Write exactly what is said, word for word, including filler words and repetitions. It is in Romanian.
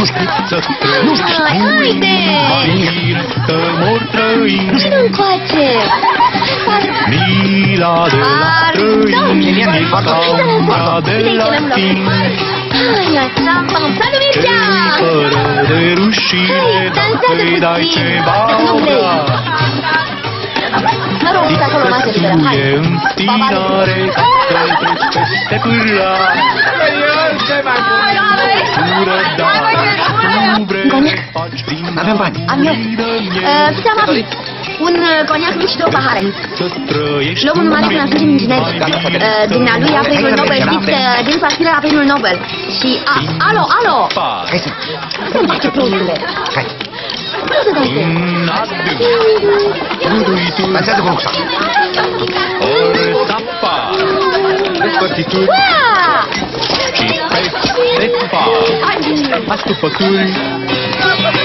Nu știu. Nu știu. Haide! Că mor trăim. Vino încoace! Mila de la trăim. Mila de la timp. Hai, așa, salut, Mircea! Fără de rușine, îi dai ceva. Mă rog, stai acolo, masă liberă, hai! E întinare, ca să treci peste pârla. Pură, dar tu vrei să faci din N-avem bani. Am eu. Fiți amabil. Un coniac mic și două pahare. Luăm un numai când ajungem ingineri. Dumnealui a premiul Nobel, știți, din partida la premiul Nobel. Și, alo, alo! Hai să... Nu-mi face prostule. Hai. Nu se dai pe. Dansează cu Roxa. Ortapa. Despărțituri. Ua! Și pe sepa. Astupături.